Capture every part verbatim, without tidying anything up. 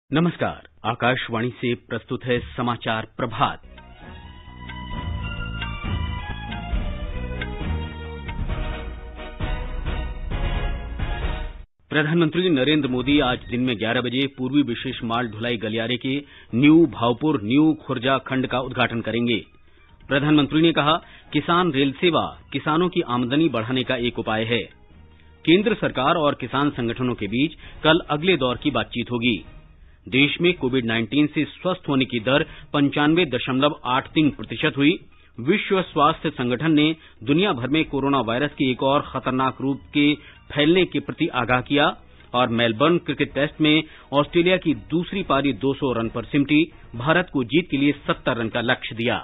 नमस्कार, आकाशवाणी से प्रस्तुत है समाचार प्रभात। प्रधानमंत्री नरेंद्र मोदी आज दिन में ग्यारह बजे पूर्वी विशेष माल ढुलाई गलियारे के न्यू भावपुर न्यू खुर्जा खंड का उद्घाटन करेंगे। प्रधानमंत्री ने कहा, किसान रेल सेवा किसानों की आमदनी बढ़ाने का एक उपाय है। केंद्र सरकार और किसान संगठनों के बीच कल अगले दौर की बातचीत होगी। देश में कोविड उन्नीस से स्वस्थ होने की दर पंचानवे दशमलव आठ तीन प्रतिशत हुई। विश्व स्वास्थ्य संगठन ने दुनिया भर में कोरोना वायरस के एक और खतरनाक रूप के फैलने के प्रति आगाह किया और मेलबर्न क्रिकेट टेस्ट में ऑस्ट्रेलिया की दूसरी पारी दो सौ रन पर सिमटी, भारत को जीत के लिए सत्तर रन का लक्ष्य दिया।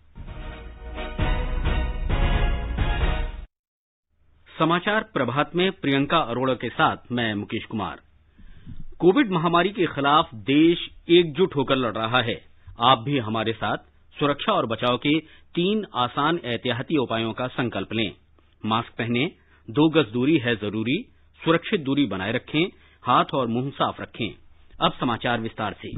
समाचार प्रभात में प्रियंका अरोड़ा के साथ मैं मुकेश कुमार। कोविड महामारी के खिलाफ देश एकजुट होकर लड़ रहा है। आप भी हमारे साथ सुरक्षा और बचाव के तीन आसान एहतियाती उपायों का संकल्प लें। मास्क पहनें, दो गज दूरी है जरूरी, सुरक्षित दूरी बनाए रखें, हाथ और मुंह साफ रखें। अब समाचार विस्तार से।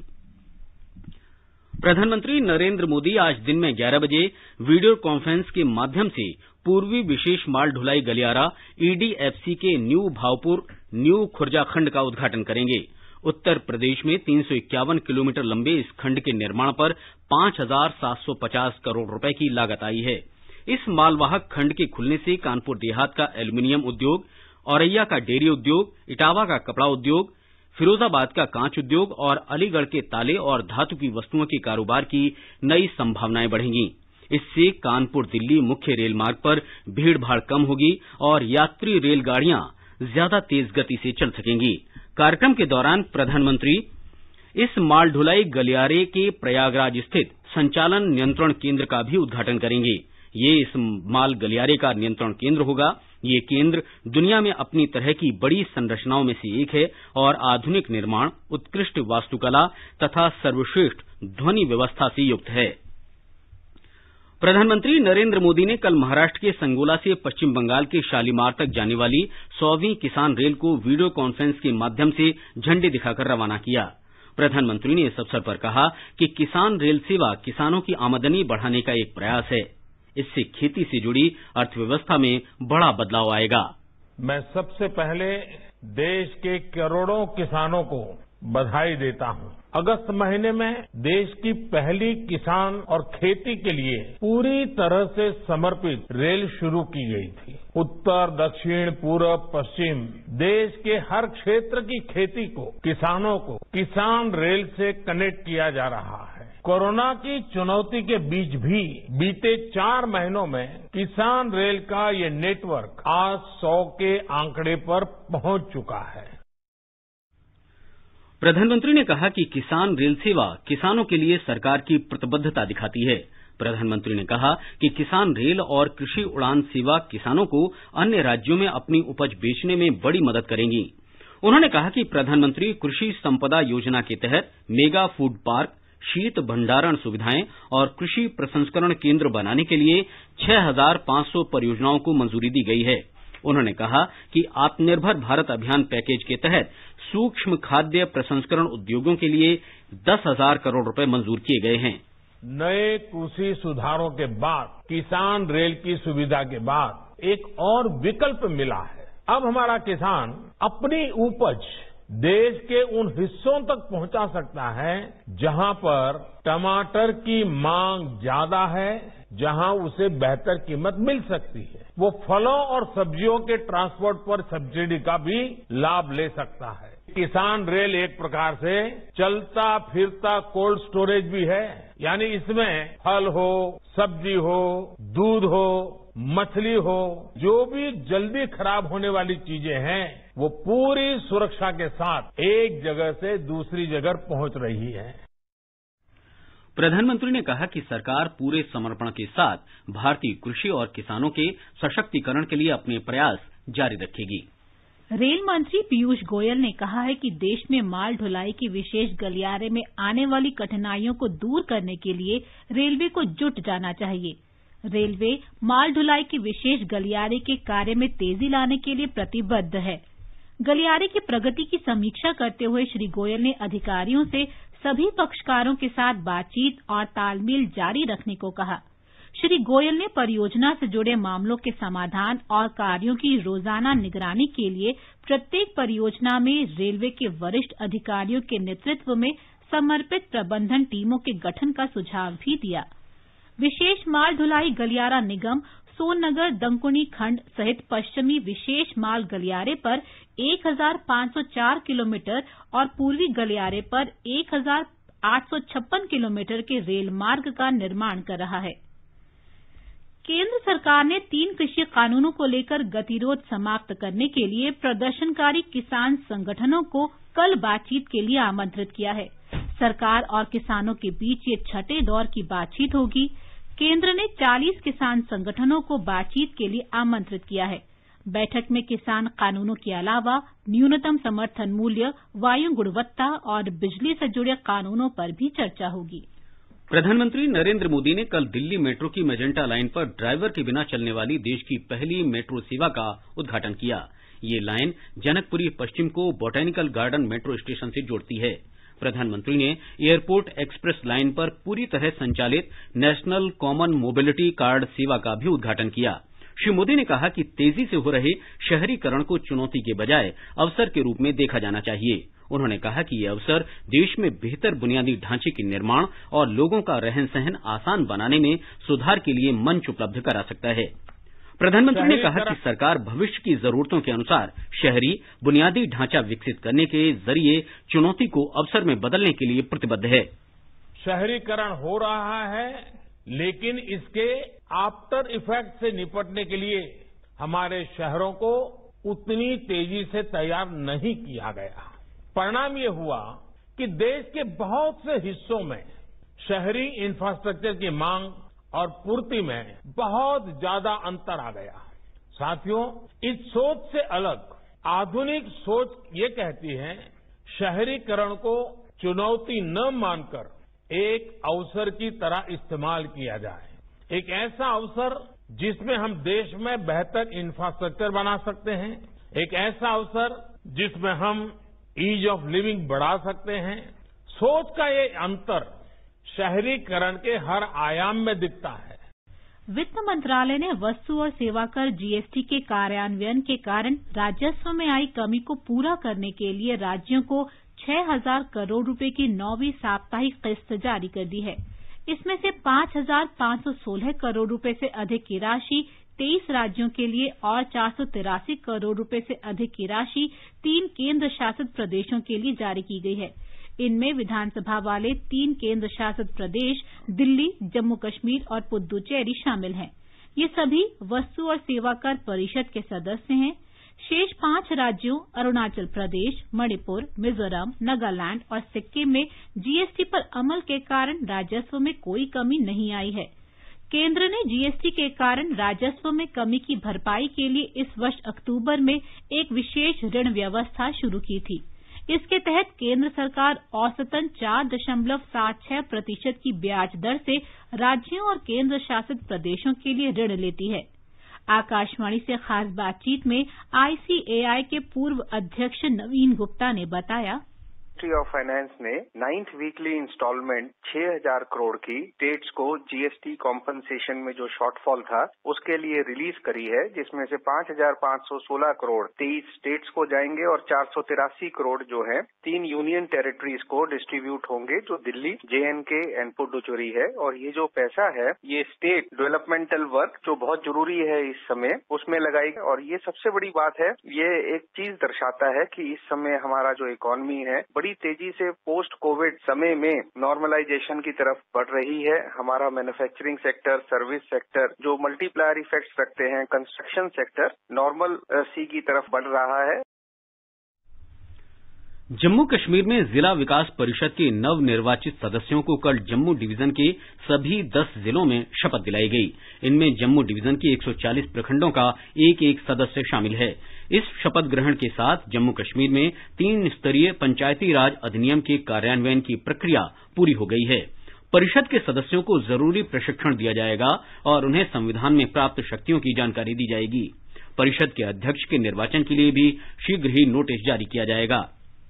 प्रधानमंत्री नरेंद्र मोदी आज दिन में ग्यारह बजे वीडियो कॉन्फ्रेंस के माध्यम से पूर्वी विशेष माल ढुलाई गलियारा ईडीएफसी के न्यू भावपुर न्यू खुर्जा खंड का उद्घाटन करेंगे। उत्तर प्रदेश में तीन सौ इक्यावन किलोमीटर लंबे इस खंड के निर्माण पर पांच हजार सात सौ पचास करोड़ रुपए की लागत आई है। इस मालवाहक खंड के खुलने से कानपुर देहात का एल्यूमीनियम उद्योग, औरैया का डेयरी उद्योग, इटावा का कपड़ा उद्योग, फिरोजाबाद का कांच उद्योग और अलीगढ़ के ताले और धातु की वस्तुओं के कारोबार की नई संभावनाएं बढ़ेंगी। इससे कानपुर दिल्ली मुख्य रेल मार्ग पर भीड़ भाड़ कम होगी और यात्री रेलगाड़ियां ज्यादा तेज गति से चल सकेंगी। कार्यक्रम के दौरान प्रधानमंत्री इस माल ढुलाई गलियारे के प्रयागराज स्थित संचालन नियंत्रण केंद्र का भी उद्घाटन करेंगे। ये इस माल गलियारे का नियंत्रण केंद्र होगा। ये केंद्र दुनिया में अपनी तरह की बड़ी संरचनाओं में से एक है और आधुनिक निर्माण, उत्कृष्ट वास्तुकला तथा सर्वश्रेष्ठ ध्वनि व्यवस्था से युक्त है। प्रधानमंत्री नरेंद्र मोदी ने कल महाराष्ट्र के संगोला से पश्चिम बंगाल के शालीमार तक जाने वाली सौवीं किसान रेल को वीडियो कॉन्फ्रेंस के माध्यम से झंडी दिखाकर रवाना किया। प्रधानमंत्री ने इस अवसर पर कहा कि किसान रेल सेवा किसानों की आमदनी बढ़ाने का एक प्रयास है। इससे खेती से जुड़ी अर्थव्यवस्था में बड़ा बदलाव आएगा। मैं सबसे पहले देश के करोड़ों किसानों को बधाई देता हूं। अगस्त महीने में देश की पहली किसान और खेती के लिए पूरी तरह से समर्पित रेल शुरू की गई थी। उत्तर, दक्षिण, पूर्व, पश्चिम देश के हर क्षेत्र की खेती को, किसानों को किसान रेल से कनेक्ट किया जा रहा है। कोरोना की चुनौती के बीच भी बीते चार महीनों में किसान रेल का ये नेटवर्क आज सौ के आंकड़े पर पहुंच चुका है। प्रधानमंत्री ने कहा कि किसान रेल सेवा किसानों के लिए सरकार की प्रतिबद्धता दिखाती है। प्रधानमंत्री ने कहा कि किसान रेल और कृषि उड़ान सेवा किसानों को अन्य राज्यों में अपनी उपज बेचने में बड़ी मदद करेंगी। उन्होंने कहा कि प्रधानमंत्री कृषि संपदा योजना के तहत मेगा फूड पार्क, शीत भंडारण सुविधाएं और कृषि प्रसंस्करण केंद्र बनाने के लिए छह हजार पांच सौ परियोजनाओं को मंजूरी दी गई है। उन्होंने कहा कि आत्मनिर्भर भारत अभियान पैकेज के तहत सूक्ष्म खाद्य प्रसंस्करण उद्योगों के लिए दस हजार करोड़ रुपए मंजूर किए गए हैं। नए कृषि सुधारों के बाद, किसान रेल की सुविधा के बाद एक और विकल्प मिला है। अब हमारा किसान अपनी उपज देश के उन हिस्सों तक पहुंचा सकता है जहां पर टमाटर की मांग ज्यादा है, जहां उसे बेहतर कीमत मिल सकती है। वो फलों और सब्जियों के ट्रांसपोर्ट पर सब्सिडी का भी लाभ ले सकता है। किसान रेल एक प्रकार से चलता फिरता कोल्ड स्टोरेज भी है, यानी इसमें फल हो, सब्जी हो, दूध हो, मछली हो, जो भी जल्दी खराब होने वाली चीजें हैं, वो पूरी सुरक्षा के साथ एक जगह से दूसरी जगह पहुंच रही है। प्रधानमंत्री ने कहा कि सरकार पूरे समर्पण के साथ भारतीय कृषि और किसानों के सशक्तिकरण के लिए अपने प्रयास जारी रखेगी। रेल मंत्री पीयूष गोयल ने कहा है कि देश में माल ढुलाई के विशेष गलियारे में आने वाली कठिनाइयों को दूर करने के लिए रेलवे को जुट जाना चाहिए। रेलवे माल ढुलाई के विशेष गलियारे के कार्य में तेजी लाने के लिए प्रतिबद्ध है। गलियारे की प्रगति की समीक्षा करते हुए श्री गोयल ने अधिकारियों से सभी पक्षकारों के साथ बातचीत और तालमेल जारी रखने को कहा। श्री गोयल ने परियोजना से जुड़े मामलों के समाधान और कार्यों की रोजाना निगरानी के लिए प्रत्येक परियोजना में रेलवे के वरिष्ठ अधिकारियों के नेतृत्व में समर्पित प्रबंधन टीमों के गठन का सुझाव भी दिया। विशेष माल ढुलाई गलियारा निगम सोननगर दंकुनी खंड सहित पश्चिमी विशेष माल गलियारे पर एक हजार पांच सौ चार किलोमीटर और पूर्वी गलियारे पर एक हजार आठ सौ छप्पन किलोमीटर के रेल मार्ग का निर्माण कर रहा है। केंद्र सरकार ने तीन कृषि कानूनों को लेकर गतिरोध समाप्त करने के लिए प्रदर्शनकारी किसान संगठनों को कल बातचीत के लिए आमंत्रित किया है। सरकार और किसानों के बीच ये छठे दौर की बातचीत होगी। केंद्र ने चालीस किसान संगठनों को बातचीत के लिए आमंत्रित किया है। बैठक में किसान कानूनों के अलावा न्यूनतम समर्थन मूल्य, वायु गुणवत्ता और बिजली से जुड़े कानूनों पर भी चर्चा होगी। प्रधानमंत्री नरेंद्र मोदी ने कल दिल्ली मेट्रो की मेजेंटा लाइन पर ड्राइवर के बिना चलने वाली देश की पहली मेट्रो सेवा का उद्घाटन किया। ये लाइन जनकपुरी पश्चिम को बोटेनिकल गार्डन मेट्रो स्टेशन से जोड़ती है। प्रधानमंत्री ने एयरपोर्ट एक्सप्रेस लाइन पर पूरी तरह संचालित नेशनल कॉमन मोबिलिटी कार्ड सेवा का भी उद्घाटन किया। श्री मोदी ने कहा कि तेजी से हो रहे शहरीकरण को चुनौती के बजाय अवसर के रूप में देखा जाना चाहिए। उन्होंने कहा कि ये अवसर देश में बेहतर बुनियादी ढांचे के निर्माण और लोगों का रहन सहन आसान बनाने में सुधार के लिए मंच उपलब्ध करा सकता है। प्रधानमंत्री ने कहा कि सरकार भविष्य की जरूरतों के अनुसार शहरी बुनियादी ढांचा विकसित करने के जरिए चुनौती को अवसर में बदलने के लिए प्रतिबद्ध है। शहरीकरण हो रहा है, लेकिन इसके आफ्टर इफेक्ट से निपटने के लिए हमारे शहरों को उतनी तेजी से तैयार नहीं किया गया। परिणाम ये हुआ कि देश के बहुत से हिस्सों में शहरी इंफ्रास्ट्रक्चर की मांग और पूर्ति में बहुत ज्यादा अंतर आ गया। साथियों, इस सोच से अलग आधुनिक सोच ये कहती है शहरीकरण को चुनौती न मानकर एक अवसर की तरह इस्तेमाल किया जाए। एक ऐसा अवसर जिसमें हम देश में बेहतर इंफ्रास्ट्रक्चर बना सकते हैं, एक ऐसा अवसर जिसमें हम ईज ऑफ लिविंग बढ़ा सकते हैं। सोच का ये अंतर शहरीकरण के हर आयाम में दिखता है। वित्त मंत्रालय ने वस्तु और सेवा कर जीएसटी के कार्यान्वयन के कारण राजस्व में आई कमी को पूरा करने के लिए राज्यों को छह हजार करोड़ रुपए की नौवीं साप्ताहिक किस्त जारी कर दी है। इसमें से पांच हजार पांच सौ सोलह करोड़ रुपए से अधिक की राशि तेईस राज्यों के लिए और चार सौ तिरासी करोड़ रुपए से अधिक की राशि तीन केंद्र शासित प्रदेशों के लिए जारी की गई है। इनमें विधानसभा वाले तीन केंद्र शासित प्रदेश दिल्ली, जम्मू कश्मीर और पुद्दुचेरी शामिल हैं। ये सभी वस्तु और सेवा कर परिषद के सदस्य हैं। शेष पांच राज्यों अरुणाचल प्रदेश, मणिपुर, मिजोरम, नागालैंड और सिक्किम में जीएसटी पर अमल के कारण राजस्व में कोई कमी नहीं आई है। केंद्र ने जीएसटी के कारण राजस्व में कमी की भरपाई के लिए इस वर्ष अक्टूबर में एक विशेष ऋण व्यवस्था शुरू की थी। इसके तहत केंद्र सरकार औसतन चार दशमलव सात छह प्रतिशत की ब्याज दर से राज्यों और केंद्र शासित प्रदेशों के लिए ऋण लेती है। आकाशवाणी से खास बातचीत में आईसीएआई के पूर्व अध्यक्ष नवीन गुप्ता ने बताया, मिनिस्ट्री ऑफ फाइनेंस ने नाइन्थ वीकली इंस्टॉलमेंट छह हजार करोड़ की स्टेट्स को जीएसटी कॉम्पनसेशन में जो शॉर्टफॉल था उसके लिए रिलीज करी है, जिसमें से पांच हजार पांच सौ सोलह करोड़ तेईस स्टेट्स को जाएंगे और चार सौ तिरासी करोड़ जो है तीन यूनियन टेरिटरीज को डिस्ट्रीब्यूट होंगे, जो दिल्ली, जेएनके एंड पुडुचेरी है। और ये जो पैसा है ये स्टेट डेवलपमेंटल वर्क जो बहुत जरूरी है इस समय उसमें लगाएगा। और ये सबसे बड़ी बात है, ये एक चीज दर्शाता है कि इस समय हमारा जो इकोनॉमी है बड़ी तेजी से पोस्ट कोविड समय में नॉर्मलाइजेशन की तरफ बढ़ रही है। हमारा मैन्युफैक्चरिंग सेक्टर, सर्विस सेक्टर जो मल्टीप्लायर इफेक्ट्स रखते हैं, कंस्ट्रक्शन सेक्टर नॉर्मल सी की तरफ बढ़ रहा है। जम्मू कश्मीर में जिला विकास परिषद के नव निर्वाचित सदस्यों को कल जम्मू डिवीजन के सभी दस जिलों में शपथ दिलाई गई। इनमें जम्मू डिवीजन के एक सौ चालीस प्रखंडों का एक एक सदस्य शामिल है। इस शपथ ग्रहण के साथ जम्मू कश्मीर में तीन स्तरीय पंचायती राज अधिनियम के कार्यान्वयन की प्रक्रिया पूरी हो गई है। परिषद के सदस्यों को जरूरी प्रशिक्षण दिया जाएगा और उन्हें संविधान में प्राप्त शक्तियों की जानकारी दी जाएगी। परिषद के अध्यक्ष के निर्वाचन के लिए भी शीघ्र ही नोटिस जारी किया जाएगा।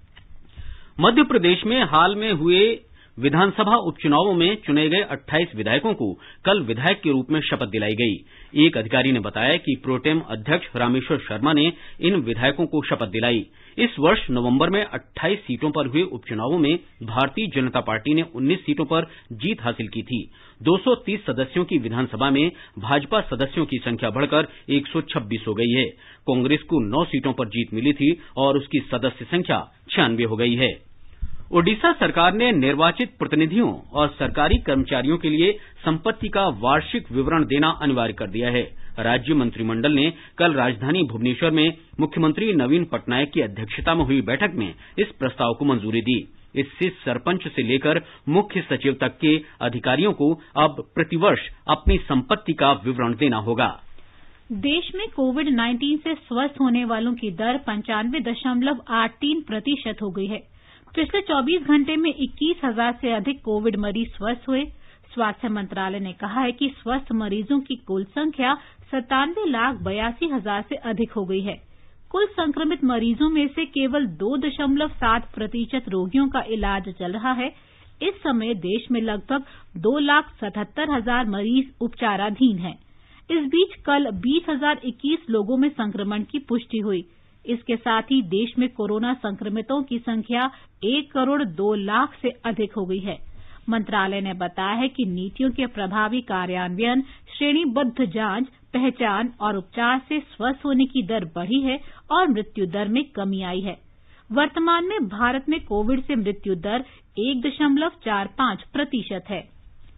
मध्य प्रदेश में हाल में हुए विधानसभा उपचुनावों में चुने गए अट्ठाईस विधायकों को कल विधायक के रूप में शपथ दिलाई गई। एक अधिकारी ने बताया कि प्रोटेम अध्यक्ष रामेश्वर शर्मा ने इन विधायकों को शपथ दिलाई। इस वर्ष नवंबर में अट्ठाईस सीटों पर हुए उपचुनावों में भारतीय जनता पार्टी ने उन्नीस सीटों पर जीत हासिल की थी। दो सौ तीस सदस्यों की विधानसभा में भाजपा सदस्यों की संख्या बढ़कर एक सौ छब्बीस हो गई है। कांग्रेस को नौ सीटों पर जीत मिली थी और उसकी सदस्य संख्या छियानवे हो गई है। ओडिशा सरकार ने निर्वाचित प्रतिनिधियों और सरकारी कर्मचारियों के लिए संपत्ति का वार्षिक विवरण देना अनिवार्य कर दिया है। राज्य मंत्रिमंडल ने कल राजधानी भुवनेश्वर में मुख्यमंत्री नवीन पटनायक की अध्यक्षता में हुई बैठक में इस प्रस्ताव को मंजूरी दी। इससे सरपंच से लेकर मुख्य सचिव तक के अधिकारियों को अब प्रतिवर्ष अपनी संपत्ति का विवरण देना होगा। देश में कोविड नाइन्टीन से स्वस्थ होने वालों की दर पंचानवे दशमलव आठ तीन प्रतिशत हो गई है। पिछले चौबीस घंटे में इक्कीस हजार से अधिक कोविड मरीज स्वस्थ हुए। स्वास्थ्य मंत्रालय ने कहा है कि स्वस्थ मरीजों की कुल संख्या सत्तानवे लाख बयासी हजार से अधिक हो गई है। कुल संक्रमित मरीजों में से केवल दो दशमलव सात प्रतिशत रोगियों का इलाज चल रहा है। इस समय देश में लगभग दो लाख सतहत्तर हजार मरीज उपचाराधीन हैं। इस बीच कल बीस हजार इक्कीस लोगों में संक्रमण की पुष्टि हुई। इसके साथ ही देश में कोरोना संक्रमितों की संख्या एक करोड़ दो लाख से अधिक हो गई है। मंत्रालय ने बताया है कि नीतियों के प्रभावी कार्यान्वयन, श्रेणीबद्ध जांच, पहचान और उपचार से स्वस्थ होने की दर बढ़ी है और मृत्यु दर में कमी आई है। वर्तमान में भारत में कोविड से मृत्यु दर एक दशमलव चार पांच प्रतिशत है।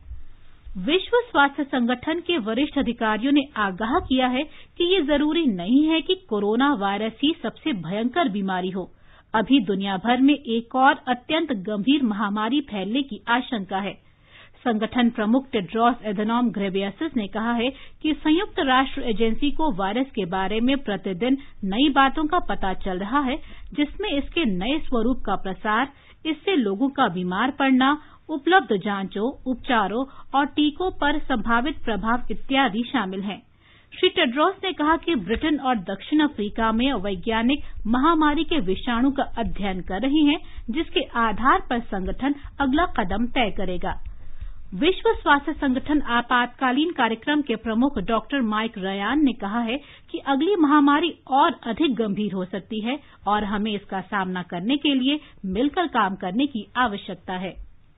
विश्व स्वास्थ्य संगठन के वरिष्ठ अधिकारियों ने आगाह किया है कि ये जरूरी नहीं है कि कोरोना वायरस ही सबसे भयंकर बीमारी हो। अभी दुनिया भर में एक और अत्यंत गंभीर महामारी फैलने की आशंका है। संगठन प्रमुख टेड्रोस एधनॉम घेब्रेयेसस ने कहा है कि संयुक्त राष्ट्र एजेंसी को वायरस के बारे में प्रतिदिन नई बातों का पता चल रहा है, जिसमें इसके नए स्वरूप का प्रसार, इससे लोगों का बीमार पड़ना, उपलब्ध जांचों, उपचारों और टीकों पर संभावित प्रभाव इत्यादि शामिल हैं। श्री टेड्रोस ने कहा कि ब्रिटेन और दक्षिण अफ्रीका में वैज्ञानिक महामारी के विषाणु का अध्ययन कर रहे हैं, जिसके आधार पर संगठन अगला कदम तय करेगा। विश्व स्वास्थ्य संगठन आपातकालीन कार्यक्रम के प्रमुख डॉक्टर माइक रयान ने कहा है कि अगली महामारी और अधिक गंभीर हो सकती है और हमें इसका सामना करने के लिए मिलकर काम करने की आवश्यकता है।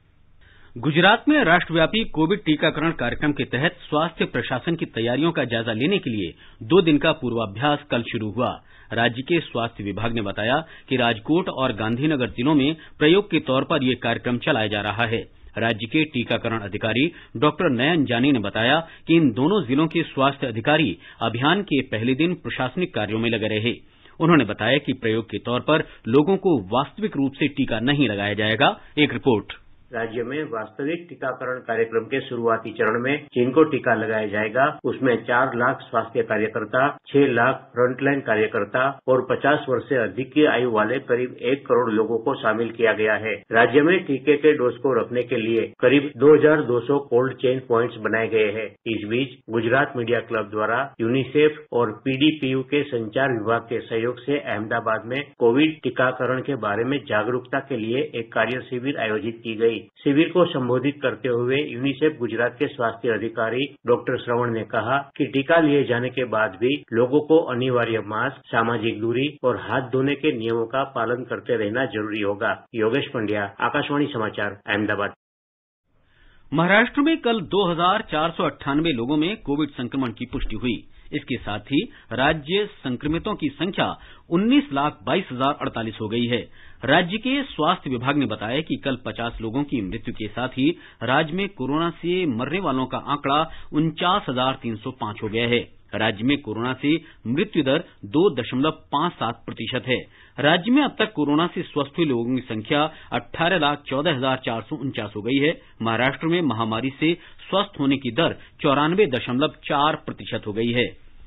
गुजरात में राष्ट्रव्यापी कोविड टीकाकरण कार्यक्रम के तहत स्वास्थ्य प्रशासन की तैयारियों का जायजा लेने के लिए दो दिन का पूर्वाभ्यास कल शुरू हुआ। राज्य के स्वास्थ्य विभाग ने बताया कि राजकोट और गांधीनगर जिलों में प्रयोग के तौर पर यह कार्यक्रम चलाया जा रहा है। राज्य के टीकाकरण अधिकारी डॉक्टर नयन जानी ने बताया कि इन दोनों जिलों के स्वास्थ्य अधिकारी अभियान के पहले दिन प्रशासनिक कार्यों में लगे रहे। उन्होंने बताया कि प्रयोग के तौर पर लोगों को वास्तविक रूप से टीका नहीं लगाया जाएगा। एक रिपोर्ट। राज्य में वास्तविक टीकाकरण कार्यक्रम के शुरुआती चरण में जिनको टीका लगाया जाएगा उसमें चार लाख स्वास्थ्य कार्यकर्ता, छह लाख फ्रंटलाइन कार्यकर्ता और पचास वर्ष से अधिक की आयु वाले करीब एक करोड़ लोगों को शामिल किया गया है। राज्य में टीके के डोज को रखने के लिए करीब दो हजार दो सौ कोल्ड चेन प्वाइंट्स बनाए गए हैं। इस बीच गुजरात मीडिया क्लब द्वारा यूनिसेफ और पीडीपीयू के संचार विभाग के सहयोग से अहमदाबाद में कोविड टीकाकरण के बारे में जागरूकता के लिए एक कार्य शिविर आयोजित की गई। शिविर को संबोधित करते हुए यूनिसेफ गुजरात के स्वास्थ्य अधिकारी डॉक्टर श्रवण ने कहा कि टीका लिए जाने के बाद भी लोगों को अनिवार्य मास्क, सामाजिक दूरी और हाथ धोने के नियमों का पालन करते रहना जरूरी होगा। योगेश पंड्या, आकाशवाणी समाचार, अहमदाबाद। महाराष्ट्र में कल दो हजार चार सौ अट्ठानवे लोगों में कोविड संक्रमण की पुष्टि हुई। इसके साथ ही राज्य संक्रमितों की संख्या उन्नीस लाख बाईस हजार अड़तालीस हो गई है। राज्य के स्वास्थ्य विभाग ने बताया कि कल पचास लोगों की मृत्यु के साथ ही राज्य में कोरोना से मरने वालों का आंकड़ा उनचास हजार तीन सौ पांच हो गया है। राज्य में कोरोना से मृत्यु दर दो दशमलव पांच सात प्रतिशत है। राज्य में अब तक कोरोना से स्वस्थ हुए लोगों की संख्या अठारह लाख चौदह हजार चार सौ उनचास हो गई है। महाराष्ट्र में महामारी से स्वस्थ होने की दर चौरानवे दशमलव चार प्रतिशत हो गई है।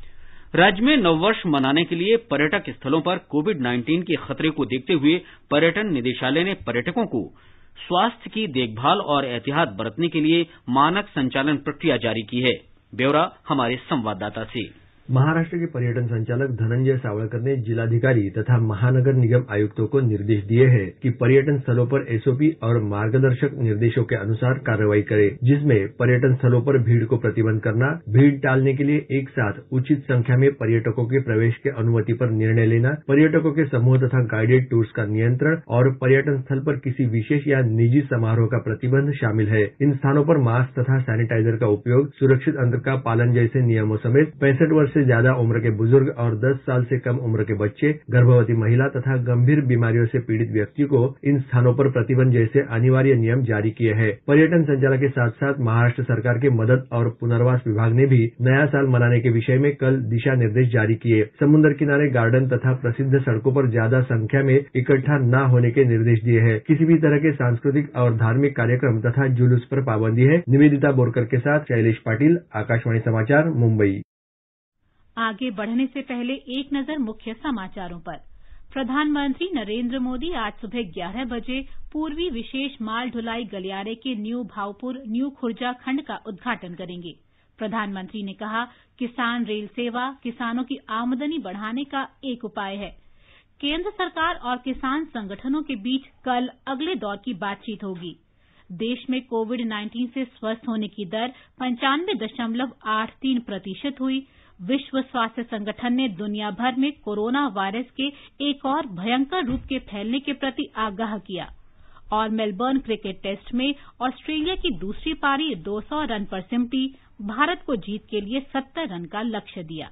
राज्य में नववर्ष मनाने के लिए पर्यटक स्थलों पर कोविड नाइन्टीन के खतरे को देखते हुए पर्यटन निदेशालय ने पर्यटकों को स्वास्थ्य की देखभाल और एहतियात बरतने के लिए मानक संचालन प्रक्रिया जारी की है। ब्यौरा हमारे संवाददाता से। महाराष्ट्र के पर्यटन संचालक धनंजय सावळकर ने जिलाधिकारी तथा महानगर निगम आयुक्तों को निर्देश दिए हैं कि पर्यटन स्थलों पर एसओपी और मार्गदर्शक निर्देशों के अनुसार कार्रवाई करें, जिसमें पर्यटन स्थलों पर भीड़ को प्रतिबंध करना, भीड़ टालने के लिए एक साथ उचित संख्या में पर्यटकों के प्रवेश के अनुमति पर निर्णय लेना, पर्यटकों के समूह तथा गाइडेड टूर्स का नियंत्रण और पर्यटन स्थल पर किसी विशेष या निजी समारोह का प्रतिबंध शामिल है। इन स्थानों पर मास्क तथा सैनिटाइजर का उपयोग, सुरक्षित अंतर का पालन जैसे नियमों समेत पैंसठ वर्ष से ज्यादा उम्र के बुजुर्ग और दस साल से कम उम्र के बच्चे, गर्भवती महिला तथा गंभीर बीमारियों से पीड़ित व्यक्ति को इन स्थानों पर प्रतिबंध जैसे अनिवार्य नियम जारी किए हैं। पर्यटन संचालक के साथ साथ महाराष्ट्र सरकार के मदद और पुनर्वास विभाग ने भी नया साल मनाने के विषय में कल दिशा निर्देश जारी किए। समुद्र किनारे, गार्डन तथा प्रसिद्ध सड़कों पर ज्यादा संख्या में इकट्ठा न होने के निर्देश दिए हैं। किसी भी तरह के सांस्कृतिक और धार्मिक कार्यक्रम तथा जुलूस पर पाबंदी है। निवेदिता बोरकर के साथ शैलेश पाटिल, आकाशवाणी समाचार, मुंबई। आगे बढ़ने से पहले एक नजर मुख्य समाचारों पर। प्रधानमंत्री नरेंद्र मोदी आज सुबह ग्यारह बजे पूर्वी विशेष माल ढुलाई गलियारे के न्यू भाऊपुर न्यू खुर्जा खंड का उद्घाटन करेंगे। प्रधानमंत्री ने कहा, किसान रेल सेवा किसानों की आमदनी बढ़ाने का एक उपाय है। केंद्र सरकार और किसान संगठनों के बीच कल अगले दौर की बातचीत होगी। देश में कोविड उन्नीस से स्वस्थ होने की दर पंचानवे दशमलव आठ तीन प्रतिशत हुई। विश्व स्वास्थ्य संगठन ने दुनिया भर में कोरोना वायरस के एक और भयंकर रूप के फैलने के प्रति आगाह किया। और मेलबर्न क्रिकेट टेस्ट में ऑस्ट्रेलिया की दूसरी पारी दो सौ रन पर सिमटी, भारत को जीत के लिए सत्तर रन का लक्ष्य दिया।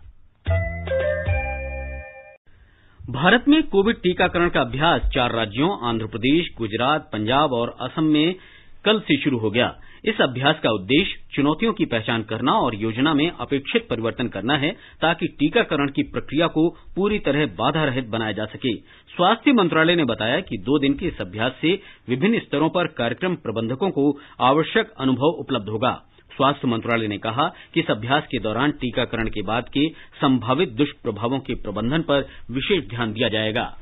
भारत में कोविड टीकाकरण का अभ्यास चार राज्यों आंध्र प्रदेश, गुजरात, पंजाब और असम में कल से शुरू हो गया। इस अभ्यास का उद्देश्य चुनौतियों की पहचान करना और योजना में अपेक्षित परिवर्तन करना है, ताकि टीकाकरण की प्रक्रिया को पूरी तरह बाधा रहित बनाया जा सके। स्वास्थ्य मंत्रालय ने बताया कि दो दिन के इस अभ्यास से विभिन्न स्तरों पर कार्यक्रम प्रबंधकों को आवश्यक अनुभव उपलब्ध होगा। स्वास्थ्य मंत्रालय ने कहा कि इस अभ्यास के दौरान टीकाकरण के बाद के संभावित दुष्प्रभावों के प्रबंधन पर विशेष ध्यान दिया जाएगा।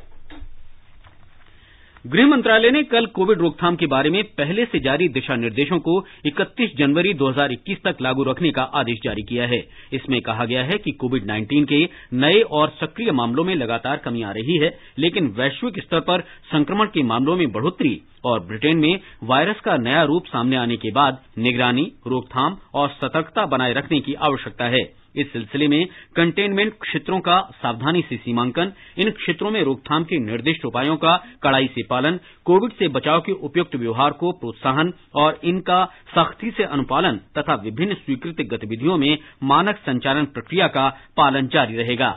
गृह मंत्रालय ने कल कोविड रोकथाम के बारे में पहले से जारी दिशा निर्देशों को इकतीस जनवरी दो हज़ार इक्कीस तक लागू रखने का आदेश जारी किया है। इसमें कहा गया है कि कोविड उन्नीस के नए और सक्रिय मामलों में लगातार कमी आ रही है, लेकिन वैश्विक स्तर पर संक्रमण के मामलों में बढ़ोतरी और ब्रिटेन में वायरस का नया रूप सामने आने के बाद निगरानी, रोकथाम और सतर्कता बनाए रखने की आवश्यकता है। इस सिलसिले में कंटेनमेंट क्षेत्रों का सावधानी से सीमांकन, इन क्षेत्रों में रोकथाम के निर्दिष्ट उपायों का कड़ाई से पालन, कोविड से बचाव के उपयुक्त व्यवहार को प्रोत्साहन और इनका सख्ती से अनुपालन तथा विभिन्न स्वीकृत गतिविधियों में मानक संचालन प्रक्रिया का पालन जारी रहेगा।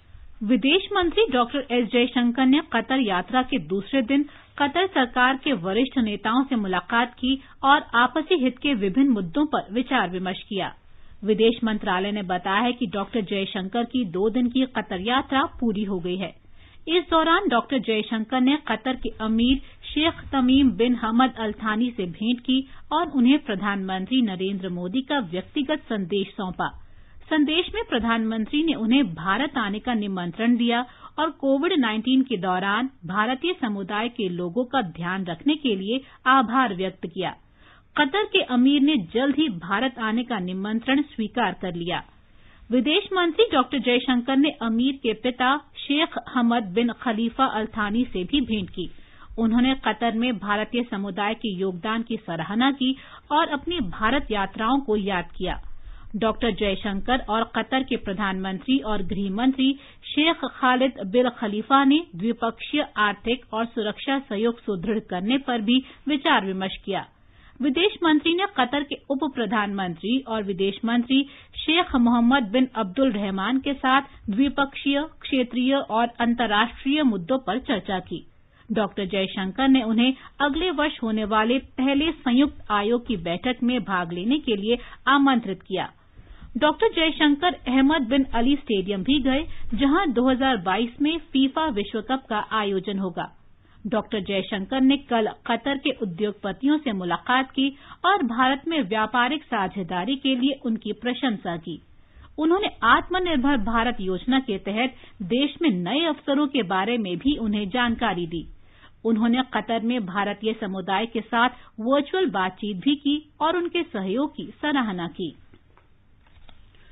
विदेश मंत्री डॉक्टर एस जयशंकर ने कतर यात्रा के दूसरे दिन कतर सरकार के वरिष्ठ नेताओं से मुलाकात की और आपसी हित के विभिन्न मुद्दों पर विचार विमर्श किया। विदेश मंत्रालय ने बताया है कि डॉक्टर जयशंकर की दो दिन की कतर यात्रा पूरी हो गई है। इस दौरान डॉक्टर जयशंकर ने कतर के अमीर शेख तमीम बिन हमद अल थानी से भेंट की और उन्हें प्रधानमंत्री नरेंद्र मोदी का व्यक्तिगत संदेश सौंपा। संदेश में प्रधानमंत्री ने उन्हें भारत आने का निमंत्रण दिया और कोविड उन्नीस के दौरान भारतीय समुदाय के लोगों का ध्यान रखने के लिए आभार व्यक्त किया। कतर के अमीर ने जल्द ही भारत आने का निमंत्रण स्वीकार कर लिया। विदेश मंत्री डॉक्टर जयशंकर ने अमीर के पिता शेख हमद बिन खलीफा अल थानी से भी भेंट की। उन्होंने कतर में भारतीय समुदाय के योगदान की सराहना की और अपनी भारत यात्राओं को याद किया। डॉक्टर जयशंकर और कतर के प्रधानमंत्री और गृह मंत्री शेख खालिद बिन खलीफा ने द्विपक्षीय आर्थिक और सुरक्षा सहयोग सुदृढ़ करने पर भी विचार विमर्श किया। विदेश मंत्री ने कतर के उप प्रधानमंत्री और विदेश मंत्री शेख मोहम्मद बिन अब्दुल रहमान के साथ द्विपक्षीय, क्षेत्रीय और अंतर्राष्ट्रीय मुद्दों पर चर्चा की। डॉक्टर जयशंकर ने उन्हें अगले वर्ष होने वाले पहले संयुक्त आयोग की बैठक में भाग लेने के लिए आमंत्रित किया। Doctor Jaishankar Ahmad bin Ali stadium भी गए, जहां दो हज़ार बाईस में फीफा विश्व कप का आयोजन होगा। डॉक्टर जयशंकर ने कल कतर के उद्योगपतियों से मुलाकात की और भारत में व्यापारिक साझेदारी के लिए उनकी प्रशंसा की। उन्होंने आत्मनिर्भर भारत योजना के तहत देश में नए अवसरों के बारे में भी उन्हें जानकारी दी। उन्होंने कतर में भारतीय समुदाय के साथ वर्चुअल बातचीत भी की और उनके सहयोग की सराहना की।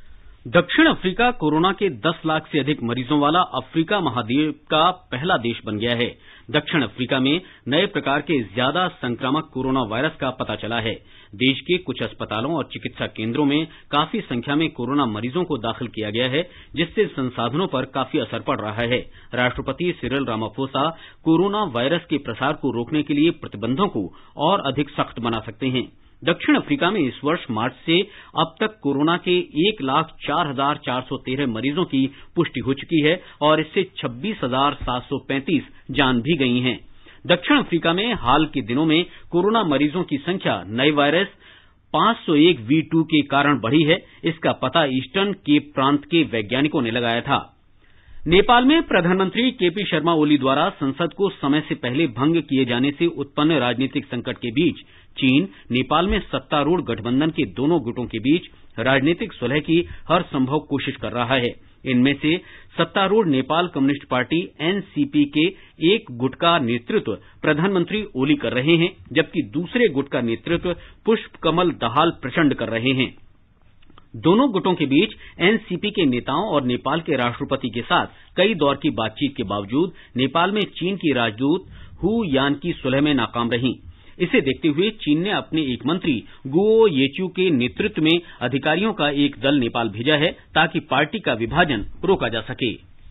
दक्षिण अफ्रीका कोरोना के दस लाख से अधिक मरीजों वाला अफ्रीका महाद्वीप का पहला देश बन गया है। दक्षिण अफ्रीका में नए प्रकार के ज्यादा संक्रामक कोरोना वायरस का पता चला है। देश के कुछ अस्पतालों और चिकित्सा केंद्रों में काफी संख्या में कोरोना मरीजों को दाखिल किया गया है, जिससे संसाधनों पर काफी असर पड़ रहा है। राष्ट्रपति सिरिल रामाफोसा कोरोना वायरस के प्रसार को रोकने के लिए प्रतिबंधों को और अधिक सख्त बना सकते हैं। दक्षिण अफ्रीका में इस वर्ष मार्च से अब तक कोरोना के एक लाख चार हजार चार सौ तेरह मरीजों की पुष्टि हो चुकी है और इससे छब्बीस हजार सात सौ पैंतीस जान भी गई हैं। दक्षिण अफ्रीका में हाल के दिनों में कोरोना मरीजों की संख्या नए वायरस पांच सौ एक वी टू के कारण बढ़ी है। इसका पता ईस्टर्न केप प्रांत के वैज्ञानिकों ने लगाया था। नेपाल में प्रधानमंत्री केपी शर्मा ओली द्वारा संसद को समय से पहले भंग किए जाने से उत्पन्न राजनीतिक संकट के बीच चीन नेपाल में सत्तारूढ़ गठबंधन के दोनों गुटों के बीच राजनीतिक सुलह की हर संभव कोशिश कर रहा है। इनमें से सत्तारूढ़ नेपाल कम्युनिस्ट पार्टी एनसीपी के एक गुट का नेतृत्व प्रधानमंत्री ओली कर रहे हैं, जबकि दूसरे गुट का नेतृत्व पुष्प कमल दहाल प्रचंड कर रहे हैं। दोनों गुटों के बीच एनसीपी के नेताओं और नेपाल के राष्ट्रपति के साथ कई दौर की बातचीत के बावजूद नेपाल में चीन की राजदूत हु यान की सुलह में नाकाम रहीं। इसे देखते हुए चीन ने अपने एक मंत्री गुओ येच्यू के नेतृत्व में अधिकारियों का एक दल नेपाल भेजा है, ताकि पार्टी का विभाजन रोका जा सके।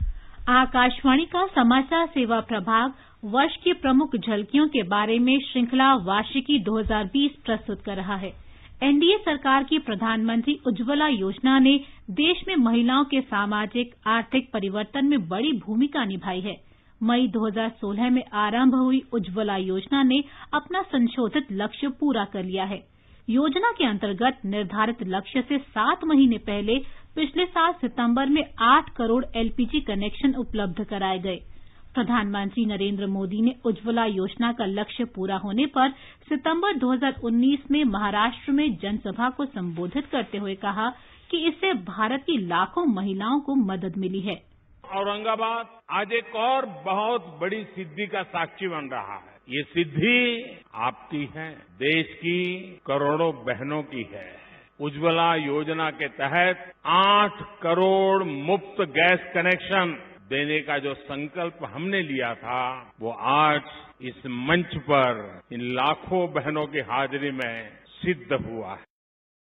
आकाशवाणी का समाचार सेवा प्रभाग वर्ष की प्रमुख झलकियों के बारे में श्रृंखला वार्षिकी दो हज़ार बीस प्रस्तुत कर रहा है। एनडीए सरकार की प्रधानमंत्री उज्ज्वला योजना ने देश में महिलाओं के सामाजिक आर्थिक परिवर्तन में बड़ी भूमिका निभाई है। मई दो हज़ार सोलह में आरंभ हुई उज्ज्वला योजना ने अपना संशोधित लक्ष्य पूरा कर लिया है। योजना के अंतर्गत निर्धारित लक्ष्य से सात महीने पहले पिछले साल सितंबर में आठ करोड़ एलपीजी कनेक्शन उपलब्ध कराए गए। प्रधानमंत्री नरेंद्र मोदी ने उज्ज्वला योजना का लक्ष्य पूरा होने पर सितंबर दो हज़ार उन्नीस में महाराष्ट्र में जनसभा को संबोधित करते हुए कहा कि इससे भारत की लाखों महिलाओं को मदद मिली है। औरंगाबाद आज एक और बहुत बड़ी सिद्धि का साक्षी बन रहा है। ये सिद्धि आपकी है, देश की करोड़ों बहनों की है। उज्ज्वला योजना के तहत आठ करोड़ मुफ्त गैस कनेक्शन देने का जो संकल्प हमने लिया था, वो आज इस मंच पर इन लाखों बहनों की हाजिरी में सिद्ध हुआ है।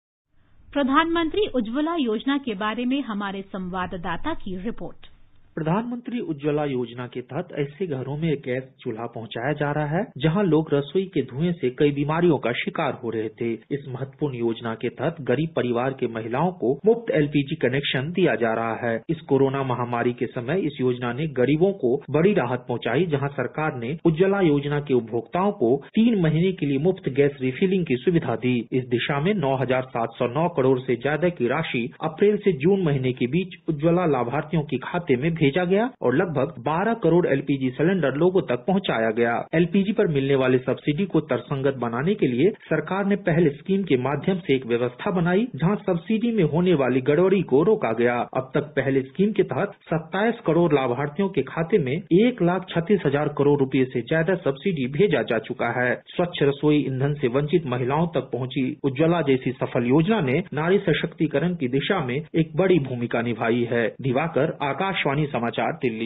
प्रधानमंत्री उज्ज्वला योजना के बारे में हमारे संवाददाता की रिपोर्ट। प्रधानमंत्री उज्ज्वला योजना के तहत ऐसे घरों में गैस चूल्हा पहुंचाया जा रहा है जहां लोग रसोई के धुएं से कई बीमारियों का शिकार हो रहे थे। इस महत्वपूर्ण योजना के तहत गरीब परिवार के महिलाओं को मुफ्त एलपीजी कनेक्शन दिया जा रहा है। इस कोरोना महामारी के समय इस योजना ने गरीबों को बड़ी राहत पहुंचाई, जहां सरकार ने उज्ज्वला योजना के उपभोक्ताओं को तीन महीने के लिए मुफ्त गैस रिफिलिंग की सुविधा दी। इस दिशा में नौ हजार सात सौ नौ करोड़ से ज्यादा की राशि अप्रैल से जून महीने के बीच उज्ज्वला लाभार्थियों के खाते में भेजा गया और लगभग बारह करोड़ एलपीजी सिलेंडर लोगों तक पहुंचाया गया। एलपीजी पर मिलने वाले सब्सिडी को तर्कसंगत बनाने के लिए सरकार ने पहले स्कीम के माध्यम से एक व्यवस्था बनाई, जहां सब्सिडी में होने वाली गड़बड़ी को रोका गया। अब तक पहले स्कीम के तहत सत्ताईस करोड़ लाभार्थियों के खाते में एक लाख छत्तीस हजार करोड़ रुपए से ज्यादा सब्सिडी भेजा जा चुका है। स्वच्छ रसोई ईंधन से वंचित महिलाओं तक पहुंची उज्ज्वला जैसी सफल योजना ने नारी सशक्तिकरण की दिशा में एक बड़ी भूमिका निभाई है। दिवाकर, आकाशवाणी समाचार, दिल्ली।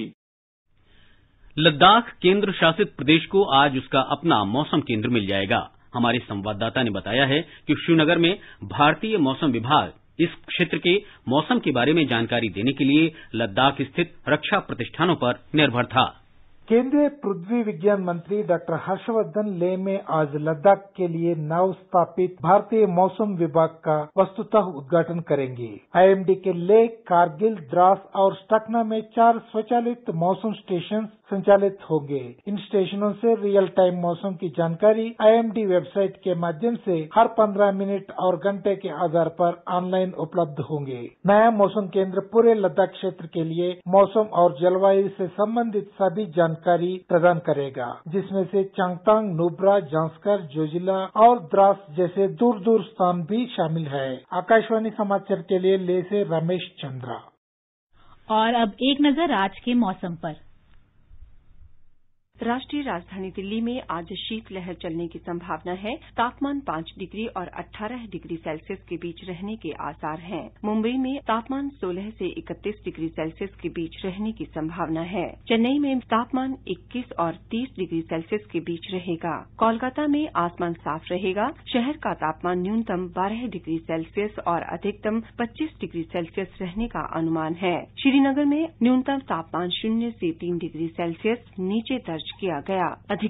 लद्दाख केंद्र शासित प्रदेश को आज उसका अपना मौसम केंद्र मिल जाएगा। हमारे संवाददाता ने बताया है कि श्रीनगर में भारतीय मौसम विभाग इस क्षेत्र के मौसम के बारे में जानकारी देने के लिए लद्दाख स्थित रक्षा प्रतिष्ठानों पर निर्भर था। केंद्रीय पृथ्वी विज्ञान मंत्री डॉक्टर हर्षवर्धन लेह में आज लद्दाख के लिए नव स्थापित भारतीय मौसम विभाग का वस्तुतः उद्घाटन करेंगे। आईएमडी के लेह, कारगिल, द्रास और स्टकना में चार स्वचालित मौसम स्टेशन संचालित होंगे। इन स्टेशनों से रियल टाइम मौसम की जानकारी आईएमडी वेबसाइट के माध्यम से हर पंद्रह मिनट और घंटे के आधार पर ऑनलाइन उपलब्ध होंगे। नया मौसम केंद्र पूरे लद्दाख क्षेत्र के लिए मौसम और जलवायु से संबंधित सभी जानकारी प्रदान करेगा, जिसमें से चांगतांग, नुब्रा, जांस्कर, जोजिला और द्रास जैसे दूर दूर स्थान भी शामिल है। आकाशवाणी समाचार के लिए लेह से रमेश चंद्रा। और अब एक नजर आज के मौसम पर। राष्ट्रीय राजधानी दिल्ली में आज शीतलहर चलने की संभावना है। तापमान पाँच डिग्री और अठारह डिग्री सेल्सियस के बीच रहने के आसार हैं। मुंबई में तापमान सोलह से इकतीस डिग्री सेल्सियस के बीच रहने की संभावना है। चेन्नई में तापमान इक्कीस और तीस डिग्री सेल्सियस के बीच रहेगा। कोलकाता में आसमान साफ रहेगा। शहर का तापमान न्यूनतम बारह डिग्री सेल्सियस और अधिकतम पच्चीस डिग्री सेल्सियस रहने का अनुमान है। श्रीनगर में न्यूनतम तापमान शून्य से तीन डिग्री सेल्सियस नीचे दर्ज किया गया। अधिक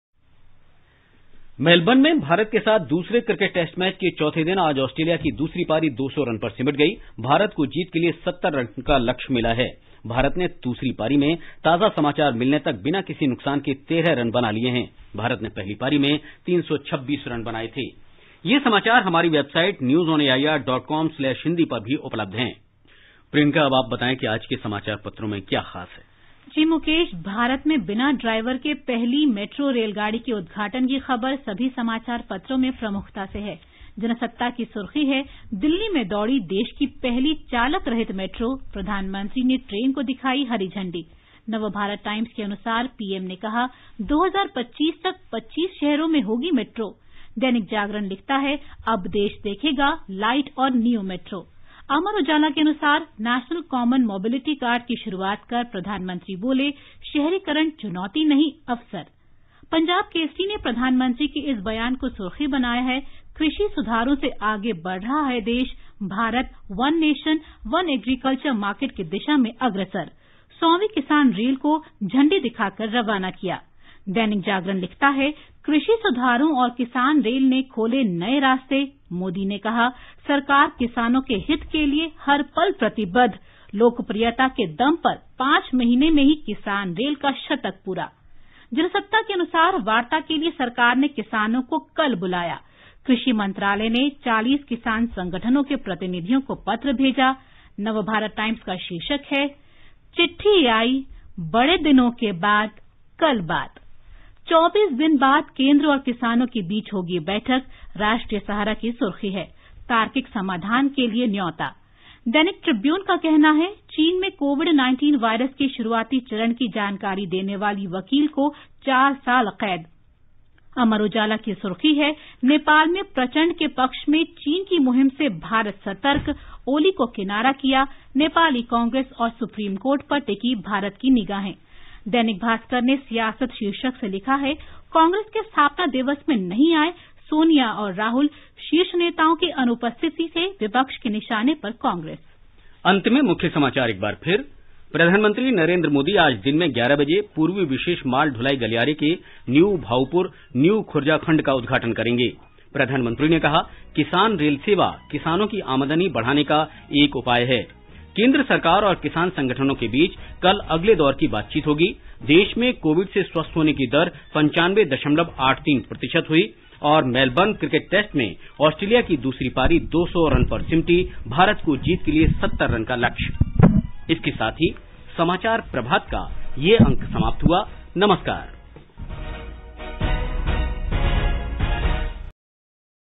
मेलबर्न में भारत के साथ दूसरे क्रिकेट टेस्ट मैच के चौथे दिन आज ऑस्ट्रेलिया की दूसरी पारी दो सौ रन पर सिमट गई। भारत को जीत के लिए सत्तर रन का लक्ष्य मिला है। भारत ने दूसरी पारी में ताजा समाचार मिलने तक बिना किसी नुकसान के तेरह रन बना लिए हैं। भारत ने पहली पारी में तीन सौ छब्बीस रन बनाए थे। ये समाचार हमारी website news on AIR dot com slash Hindi पर भी उपलब्ध हैं। प्रियंका, अब आप बताएं कि आज के समाचार पत्रों में क्या खास है। जी मुकेश, भारत में बिना ड्राइवर के पहली मेट्रो रेलगाड़ी के उद्घाटन की खबर सभी समाचार पत्रों में प्रमुखता से है। जनसत्ता की सुर्खी है, दिल्ली में दौड़ी देश की पहली चालक रहित मेट्रो, प्रधानमंत्री ने ट्रेन को दिखाई हरी झंडी। नवभारत टाइम्स के अनुसार पीएम ने कहा दो हज़ार पच्चीस तक पच्चीस शहरों में होगी मेट्रो। दैनिक जागरण लिखता है अब देश देखेगा लाइट और नियो मेट्रो। अमर उजाला के अनुसार नेशनल कॉमन मोबिलिटी कार्ड की शुरुआत कर प्रधानमंत्री बोले शहरीकरण चुनौती नहीं अवसर। पंजाब केसरी ने प्रधानमंत्री के इस बयान को सुर्खी बनाया है, कृषि सुधारों से आगे बढ़ रहा है देश, Bharat one nation one agriculture market की दिशा में अग्रसर। सौवीं किसान रेल को झंडी दिखाकर रवाना किया। दैनिक जागरण लिखता है कृषि सुधारों और किसान रेल ने खोले नए रास्ते। मोदी ने कहा सरकार किसानों के हित के लिए हर पल प्रतिबद्ध। लोकप्रियता के दम पर पांच महीने में ही किसान रेल का शतक पूरा। जनसत्ता के अनुसार वार्ता के लिए सरकार ने किसानों को कल बुलाया। कृषि मंत्रालय ने चालीस किसान संगठनों के प्रतिनिधियों को पत्र भेजा। नवभारत टाइम्स का शीर्षक है चिट्ठी आई बड़े दिनों के बाद कल बात। चौबीस दिन बाद केंद्र और किसानों के बीच होगी बैठक। राष्ट्रीय सहारा की सुर्खी है तार्किक समाधान के लिए न्योता। दैनिक ट्रिब्यून का कहना है चीन में कोविड उन्नीस वायरस के शुरुआती चरण की जानकारी देने वाली वकील को चार साल कैद। अमर उजाला की सुर्खी है नेपाल में प्रचंड के पक्ष में चीन की मुहिम से भारत सतर्क। ओली को किनारा किया। नेपाली कांग्रेस और सुप्रीम कोर्ट पर टिकी भारत की निगाहें। दैनिक भास्कर ने सियासत शीर्षक से लिखा है कांग्रेस के स्थापना दिवस में नहीं आए सोनिया और राहुल, शीर्ष नेताओं की अनुपस्थिति से विपक्ष के निशाने पर कांग्रेस। अंत में मुख्य समाचार एक बार फिर। प्रधानमंत्री नरेंद्र मोदी आज दिन में ग्यारह बजे पूर्वी विशेष माल ढुलाई गलियारे के न्यू भाऊपुर न्यू खुर्जा खंड का उद्घाटन करेंगे। प्रधानमंत्री ने कहा किसान रेल सेवा किसानों की आमदनी बढ़ाने का एक उपाय है। केंद्र सरकार और किसान संगठनों के बीच कल अगले दौर की बातचीत होगी। देश में कोविड से स्वस्थ होने की दर पंचानवे दशमलव आठ तीन प्रतिशत हुई और मेलबर्न क्रिकेट टेस्ट में ऑस्ट्रेलिया की दूसरी पारी दो सौ रन पर सिमटी। भारत को जीत के लिए सत्तर रन का लक्ष्य। इसके साथ ही समाचार प्रभात का ये अंक समाप्त हुआ। नमस्कार।